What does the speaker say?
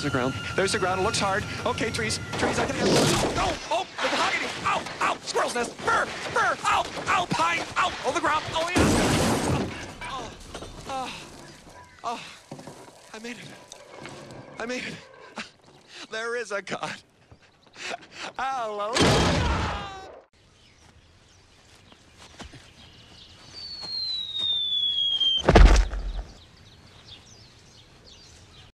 the ground. There's the ground. It looks hard. Okay, trees. Trees, I can handle it. No! Oh, the mahogany! Ow! Ow! Squirrel's nest! Fur! Fur! Ow! Ow! Pine! Ow! Oh, the ground! Oh, yeah! Oh, oh, oh. I made it. I made it. There is a God. Hallelujah!